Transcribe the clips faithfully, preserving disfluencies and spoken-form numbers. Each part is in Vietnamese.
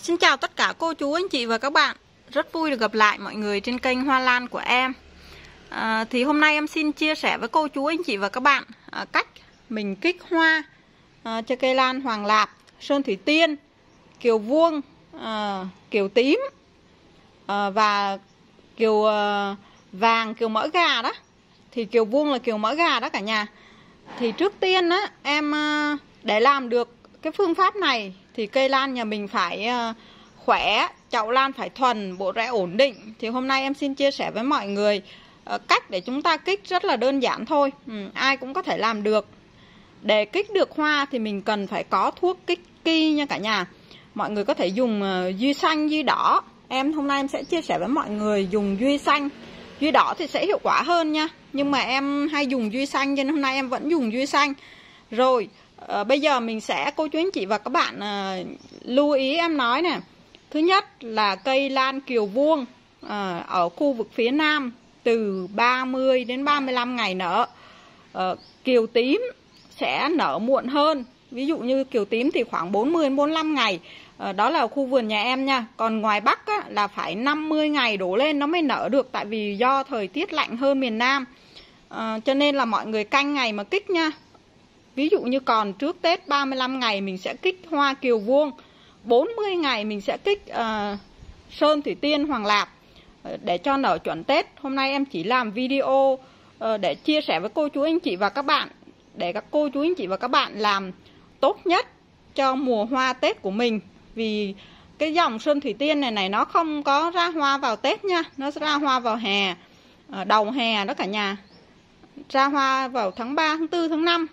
Xin chào tất cả cô chú anh chị và các bạn. Rất vui được gặp lại mọi người trên kênh Hoa Lan của em. à, Thì hôm nay em xin chia sẻ với cô chú anh chị và các bạn à, cách mình kích hoa à, cho cây lan Hoàng Lạp, Sơn Thủy Tiên, kiều vuông, à, kiều tím à, và kiều à, vàng, kiều mỡ gà đó. Thì kiều vuông là kiều mỡ gà đó cả nhà. Thì trước tiên á, em à, để làm được cái phương pháp này thì cây lan nhà mình phải uh, khỏe, chậu lan phải thuần, bộ rễ ổn định. Thì hôm nay em xin chia sẻ với mọi người uh, cách để chúng ta kích rất là đơn giản thôi. ừ, Ai cũng có thể làm được. Để kích được hoa thì mình cần phải có thuốc kích ki nha cả nhà. Mọi người có thể dùng uh, duy xanh, duy đỏ. Em hôm nay em sẽ chia sẻ với mọi người dùng duy xanh. Duy đỏ thì sẽ hiệu quả hơn nha, nhưng mà em hay dùng duy xanh nên hôm nay em vẫn dùng duy xanh. Rồi À, bây giờ mình sẽ, cô chú anh chị và các bạn à, lưu ý em nói nè. Thứ nhất là cây lan kiều vuông à, ở khu vực phía Nam từ ba mươi đến ba mươi lăm ngày nở. à, Kiều tím sẽ nở muộn hơn. Ví dụ như kiều tím thì khoảng bốn mươi đến bốn mươi lăm ngày. à, Đó là khu vườn nhà em nha. Còn ngoài Bắc á, là phải năm mươi ngày đổ lên nó mới nở được. Tại vì do thời tiết lạnh hơn miền Nam. à, Cho nên là mọi người canh ngày mà kích nha. Ví dụ như còn trước Tết ba mươi lăm ngày mình sẽ kích hoa kiều vuông, bốn mươi ngày mình sẽ kích uh, Sơn Thủy Tiên, Hoàng Lạp uh, để cho nở chuẩn Tết. Hôm nay em chỉ làm video uh, để chia sẻ với cô chú anh chị và các bạn, để các cô chú anh chị và các bạn làm tốt nhất cho mùa hoa Tết của mình. Vì cái dòng Sơn Thủy Tiên này này nó không có ra hoa vào Tết nha, nó ra hoa vào hè, uh, đầu hè đó cả nhà. Ra hoa vào tháng ba, tháng tư, tháng năm.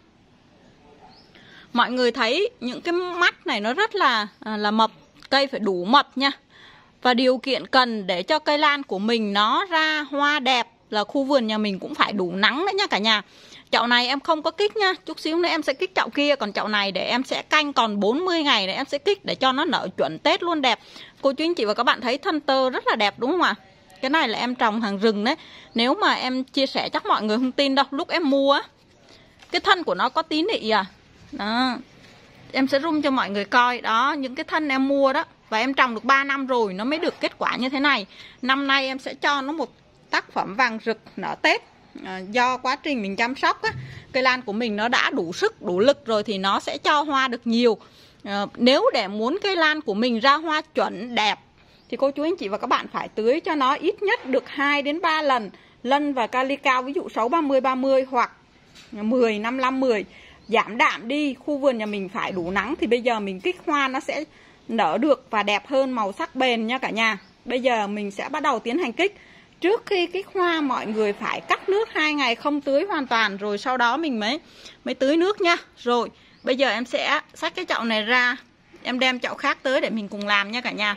Mọi người thấy những cái mắt này nó rất là là mập, cây phải đủ mập nha. Và điều kiện cần để cho cây lan của mình nó ra hoa đẹp là khu vườn nhà mình cũng phải đủ nắng đấy nha cả nhà. Chậu này em không có kích nha, chút xíu nữa em sẽ kích chậu kia. Còn chậu này để em sẽ canh còn bốn mươi ngày để em sẽ kích để cho nó nở chuẩn Tết luôn đẹp. Cô chú anh chị và các bạn thấy thân tơ rất là đẹp đúng không ạ? Cái này là em trồng hàng rừng đấy. Nếu mà em chia sẻ chắc mọi người không tin đâu. Lúc em mua á, cái thân của nó có tí nị à. Đó. Em sẽ zoom cho mọi người coi. Đó, những cái thân em mua đó. Và em trồng được ba năm rồi nó mới được kết quả như thế này. Năm nay em sẽ cho nó một tác phẩm vàng rực nở Tết. à, Do quá trình mình chăm sóc á, cây lan của mình nó đã đủ sức, đủ lực rồi thì nó sẽ cho hoa được nhiều. à, Nếu để muốn cây lan của mình ra hoa chuẩn đẹp thì cô chú anh chị và các bạn phải tưới cho nó ít nhất được hai đến ba lần lân và kali cao. Ví dụ sáu ba mươi ba mươi hoặc mười năm năm mười. Giảm đạm đi, khu vườn nhà mình phải đủ nắng thì bây giờ mình kích hoa nó sẽ nở được và đẹp hơn, màu sắc bền nha cả nhà. Bây giờ mình sẽ bắt đầu tiến hành kích. Trước khi kích hoa mọi người phải cắt nước hai ngày không tưới hoàn toàn, rồi sau đó mình mới mới tưới nước nha. Rồi bây giờ em sẽ xách cái chậu này ra, em đem chậu khác tới để mình cùng làm nha cả nhà.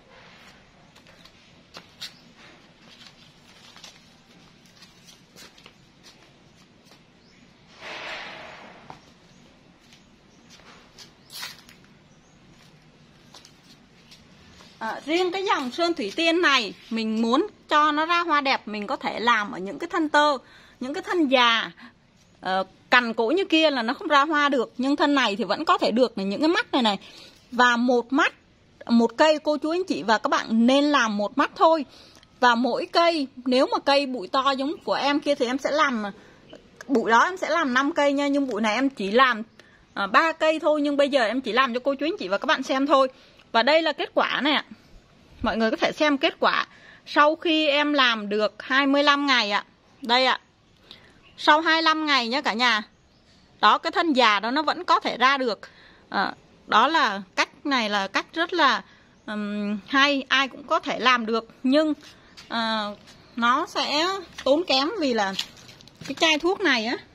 À, riêng cái dòng Sơn Thủy Tiên này mình muốn cho nó ra hoa đẹp, mình có thể làm ở những cái thân tơ, những cái thân già uh, cằn cỗi như kia là nó không ra hoa được. Nhưng thân này thì vẫn có thể được này, những cái mắt này này. Và một mắt, một cây cô chú anh chị và các bạn nên làm một mắt thôi. Và mỗi cây, nếu mà cây bụi to giống của em kia thì em sẽ làm, bụi đó em sẽ làm năm cây nha. Nhưng bụi này em chỉ làm ba uh, cây thôi. Nhưng bây giờ em chỉ làm cho cô chú anh chị và các bạn xem thôi. Và đây là kết quả này ạ. Mọi người có thể xem kết quả sau khi em làm được hai mươi lăm ngày ạ. Đây ạ. Sau hai mươi lăm ngày nhé cả nhà. Đó, cái thân già đó nó vẫn có thể ra được. à, Đó là cách này là cách rất là um, hay. Ai cũng có thể làm được. Nhưng uh, nó sẽ tốn kém vì là cái chai thuốc này á,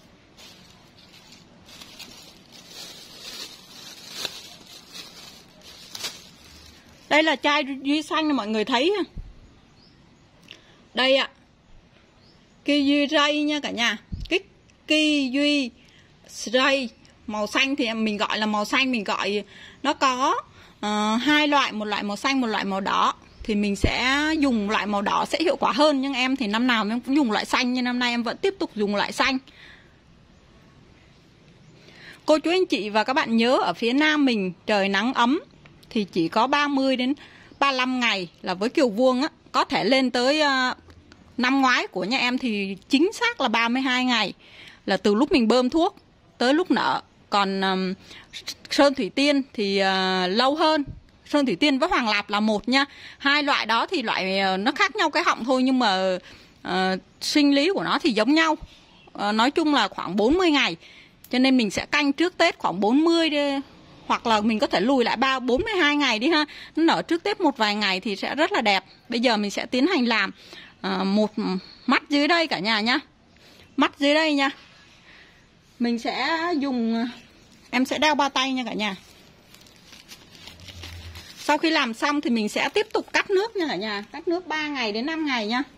đây là chai duy xanh này mọi người thấy. Đây ạ. Ki duy ray nha cả nhà. Kích ki duy ray. Màu xanh thì mình gọi là màu xanh. Mình gọi nó có uh, hai loại. Một loại màu xanh, một loại màu đỏ. Thì mình sẽ dùng loại màu đỏ sẽ hiệu quả hơn. Nhưng em thì năm nào em cũng dùng loại xanh. Nhưng năm nay em vẫn tiếp tục dùng loại xanh. Cô chú anh chị và các bạn nhớ ở phía Nam mình trời nắng ấm, thì chỉ có ba mươi đến ba mươi lăm ngày. Là với kiều vuông á, có thể lên tới uh, năm ngoái của nhà em thì chính xác là ba mươi hai ngày, là từ lúc mình bơm thuốc tới lúc nở. Còn um, sơn thủy tiên thì uh, lâu hơn. Sơn thủy tiên với hoàng lạp là một nha. Hai loại đó thì loại uh, nó khác nhau cái họng thôi, nhưng mà uh, sinh lý của nó thì giống nhau. uh, Nói chung là khoảng bốn mươi ngày. Cho nên mình sẽ canh trước Tết khoảng bốn mươi đi, hoặc là mình có thể lùi lại ba bốn mươi hai ngày đi ha. Nó nở trước Tết một vài ngày thì sẽ rất là đẹp. Bây giờ mình sẽ tiến hành làm uh, một mắt dưới đây cả nhà nhá. Mắt dưới đây nha. Mình sẽ dùng, em sẽ đeo bao tay nha cả nhà. Sau khi làm xong thì mình sẽ tiếp tục cắt nước nha cả nhà. Cắt nước ba ngày đến năm ngày nha.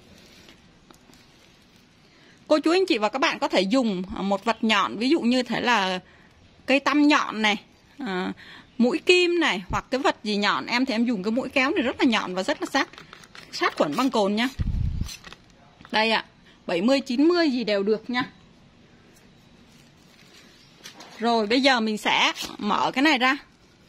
Cô chú anh chị và các bạn có thể dùng một vật nhọn, ví dụ như thế là cây tăm nhọn này, à, mũi kim này, hoặc cái vật gì nhọn. Em thì em dùng cái mũi kéo này rất là nhọn và rất là sắc, sát khuẩn băng cồn nha. Đây ạ, à, bảy mươi chín mươi gì đều được nha. Rồi bây giờ mình sẽ mở cái này ra.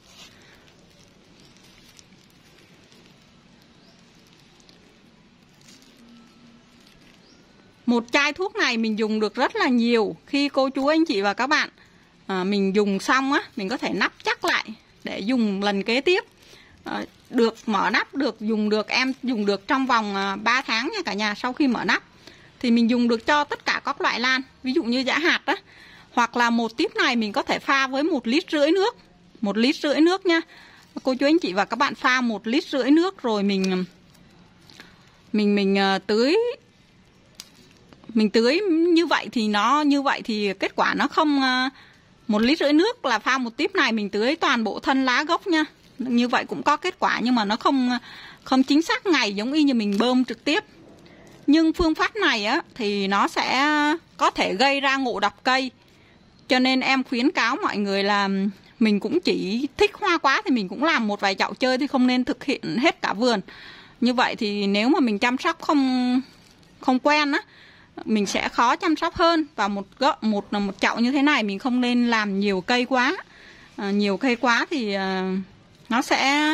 Một chai thuốc này mình dùng được rất là nhiều. Khi cô chú anh chị và các bạn à, mình dùng xong á, mình có thể nắp chắc lại để dùng lần kế tiếp. à, Được mở nắp, được dùng được, em dùng được trong vòng à, ba tháng nha cả nhà. Sau khi mở nắp thì mình dùng được cho tất cả các loại lan, ví dụ như giã hạt á. Hoặc là một tiếp này mình có thể pha với một lít rưỡi nước. Một lít rưỡi nước nha. Cô chú anh chị và các bạn pha một lít rưỡi nước rồi mình Mình mình uh, tưới. Mình tưới như vậy thì nó như vậy thì kết quả nó không uh, một lít rưỡi nước là pha một tiếp này mình tưới toàn bộ thân lá gốc nha. Như vậy cũng có kết quả, nhưng mà nó không không chính xác ngày giống y như mình bơm trực tiếp. Nhưng phương pháp này á thì nó sẽ có thể gây ra ngộ độc cây. Cho nên em khuyến cáo mọi người là mình cũng chỉ thích hoa quá thì mình cũng làm một vài chậu chơi, thì không nên thực hiện hết cả vườn. Như vậy thì nếu mà mình chăm sóc không không quen á, mình sẽ khó chăm sóc hơn. Và một một một chậu như thế này mình không nên làm nhiều cây quá. À, nhiều cây quá thì à, nó sẽ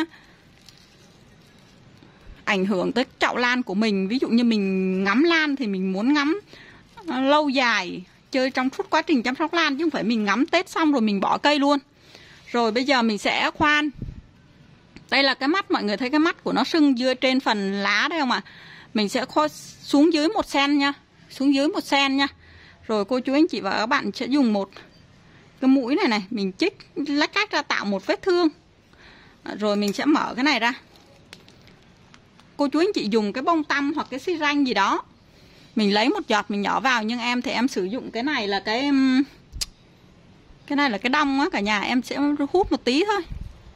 ảnh hưởng tới chậu lan của mình. Ví dụ như mình ngắm lan thì mình muốn ngắm lâu dài, chơi trong suốt quá trình chăm sóc lan, chứ không phải mình ngắm Tết xong rồi mình bỏ cây luôn. Rồi bây giờ mình sẽ khoan. Đây là cái mắt, mọi người thấy cái mắt của nó sưng dưới trên phần lá đây không ạ? Mình sẽ khoan xuống dưới một xen nha. Xuống dưới một xen nha. Rồi cô chú anh chị và các bạn sẽ dùng một cái mũi này này, mình chích lách cách ra tạo một vết thương. Rồi mình sẽ mở cái này ra. Cô chú anh chị dùng cái bông tăm hoặc cái xi ranh gì đó, mình lấy một giọt mình nhỏ vào. Nhưng em thì em sử dụng cái này là cái Cái này là cái đong á cả nhà. Em sẽ hút một tí thôi.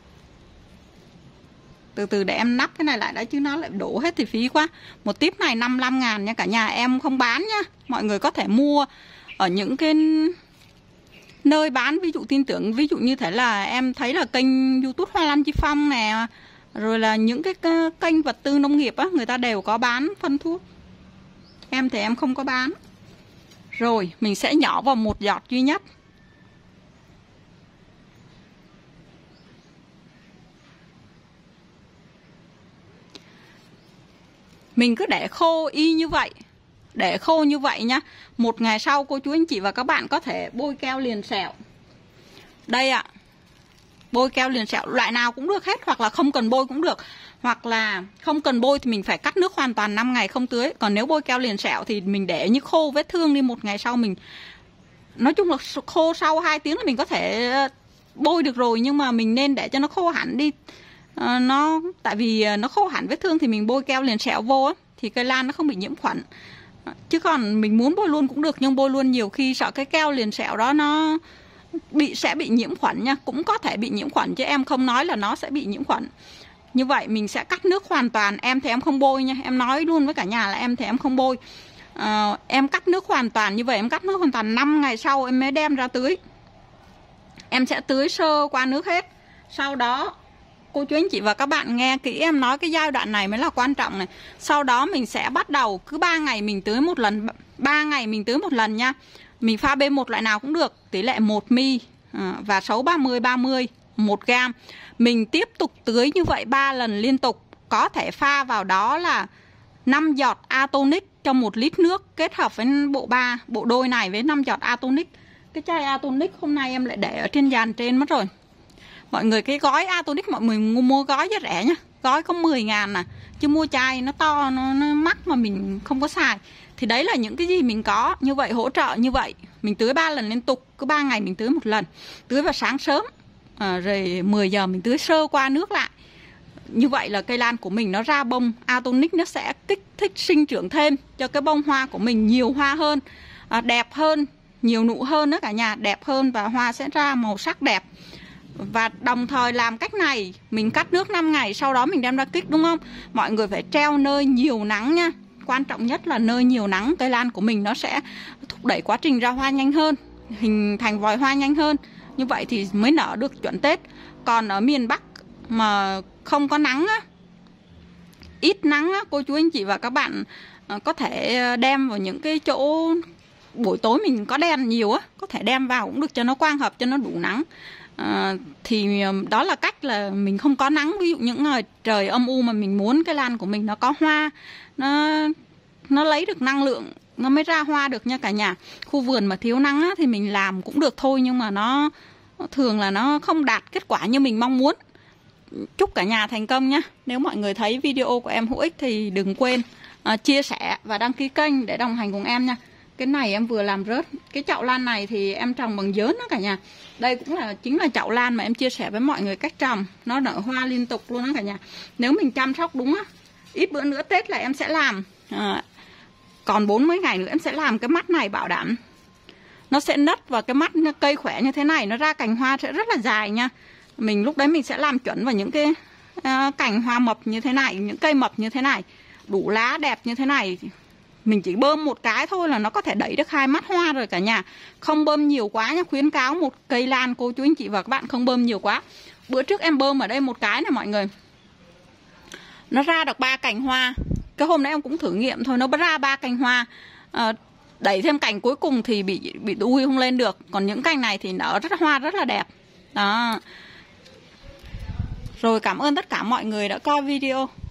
Từ từ để em nắp cái này lại đã, chứ nó lại đổ hết thì phí quá. Một tiếp này năm mươi lăm ngàn nha cả nhà. Em không bán nha. Mọi người có thể mua ở những cái nơi bán, ví dụ tin tưởng. Ví dụ như thế là em thấy là kênh YouTube Hoa Lan Chi Phong nè, rồi là những cái kênh vật tư nông nghiệp á, người ta đều có bán phân thuốc. Em thì em không có bán. Rồi mình sẽ nhỏ vào một giọt duy nhất. Mình cứ để khô y như vậy. Để khô như vậy nhá. Một ngày sau cô chú anh chị và các bạn có thể bôi keo liền sẹo. Đây ạ. À, bôi keo liền sẹo loại nào cũng được hết. Hoặc là không cần bôi cũng được. Hoặc là không cần bôi thì mình phải cắt nước hoàn toàn năm ngày không tưới. Còn nếu bôi keo liền sẹo thì mình để như khô vết thương đi. Một ngày sau mình, nói chung là khô sau hai tiếng là mình có thể bôi được rồi. Nhưng mà mình nên để cho nó khô hẳn đi. À, nó tại vì nó khô hẳn vết thương thì mình bôi keo liền sẹo vô á, thì cây lan nó không bị nhiễm khuẩn. À, chứ còn mình muốn bôi luôn cũng được, nhưng bôi luôn nhiều khi sợ cái keo liền sẹo đó nó bị sẽ bị nhiễm khuẩn nha. Cũng có thể bị nhiễm khuẩn chứ em không nói là nó sẽ bị nhiễm khuẩn. Như vậy mình sẽ cắt nước hoàn toàn. Em thì em không bôi nha. Em nói luôn với cả nhà là em thì em không bôi. à, Em cắt nước hoàn toàn như vậy. Em cắt nước hoàn toàn năm ngày sau em mới đem ra tưới. Em sẽ tưới sơ qua nước hết. Sau đó cô chú anh chị và các bạn nghe kỹ em nói, cái giai đoạn này mới là quan trọng này. Sau đó mình sẽ bắt đầu cứ ba ngày mình tưới một lần. ba ngày mình tưới một lần nha. Mình pha B một loại nào cũng được. Tỷ lệ một mi à, và sấu ba mươi ba mươi. một gam. Mình tiếp tục tưới như vậy ba lần liên tục. Có thể pha vào đó là năm giọt Atonic trong một lít nước, kết hợp với bộ ba, bộ đôi này với năm giọt Atonic. Cái chai Atonic hôm nay em lại để ở trên dàn trên mất rồi. Mọi người, cái gói Atonic mọi người mua gói rất rẻ nhá. Gói có mười ngàn nè. Chứ mua chai nó to, nó, nó mắc mà mình không có xài. Thì đấy là những cái gì mình có. Như vậy hỗ trợ như vậy. Mình tưới ba lần liên tục. Cứ ba ngày mình tưới một lần. Tưới vào sáng sớm à, rồi mười giờ mình tưới sơ qua nước lại. Như vậy là cây lan của mình nó ra bông. Atonic nó sẽ kích thích sinh trưởng thêm cho cái bông hoa của mình nhiều hoa hơn, à, đẹp hơn, nhiều nụ hơn đó cả nhà. Đẹp hơn và hoa sẽ ra màu sắc đẹp. Và đồng thời làm cách này, mình cắt nước năm ngày, sau đó mình đem ra kích, đúng không? Mọi người phải treo nơi nhiều nắng nha. Quan trọng nhất là nơi nhiều nắng. Cây lan của mình nó sẽ thúc đẩy quá trình ra hoa nhanh hơn, hình thành vòi hoa nhanh hơn. Như vậy thì mới nở được chuẩn Tết. Còn ở miền Bắc mà không có nắng á, ít nắng á, cô chú anh chị và các bạn có thể đem vào những cái chỗ buổi tối mình có đèn nhiều á, có thể đem vào cũng được cho nó quang hợp, cho nó đủ nắng. À, thì đó là cách là mình không có nắng. Ví dụ những ngày trời âm u mà mình muốn cái lan của mình nó có hoa, nó nó lấy được năng lượng, nó mới ra hoa được nha cả nhà. Khu vườn mà thiếu nắng á, thì mình làm cũng được thôi, nhưng mà nó, nó thường là nó không đạt kết quả như mình mong muốn. Chúc cả nhà thành công nhé. Nếu mọi người thấy video của em hữu ích thì đừng quên uh, chia sẻ và đăng ký kênh để đồng hành cùng em nha. Cái này em vừa làm rớt. Cái chậu lan này thì em trồng bằng giớn đó cả nhà. Đây cũng là chính là chậu lan mà em chia sẻ với mọi người cách trồng. Nó nở hoa liên tục luôn đó cả nhà. Nếu mình chăm sóc đúng á, ít bữa nữa Tết là em sẽ làm à, còn bốn mươi ngày nữa em sẽ làm cái mắt này, bảo đảm nó sẽ nứt. Và cái mắt cây khỏe như thế này, nó ra cành hoa sẽ rất là dài nha. Mình lúc đấy mình sẽ làm chuẩn vào những cái uh, cành hoa mập như thế này, những cây mập như thế này, đủ lá đẹp như thế này. Mình chỉ bơm một cái thôi là nó có thể đẩy được hai mắt hoa rồi cả nhà. Không bơm nhiều quá nha. Khuyến cáo một cây lan cô chú anh chị và các bạn không bơm nhiều quá. Bữa trước em bơm ở đây một cái này mọi người, nó ra được ba cành hoa. Cái hôm đấy em cũng thử nghiệm thôi, nó ra ba cành hoa. à, Đẩy thêm cành cuối cùng thì bị bị đuôi không lên được. Còn những cành này thì nở rất hoa rất là đẹp. Đó. Rồi, cảm ơn tất cả mọi người đã coi video.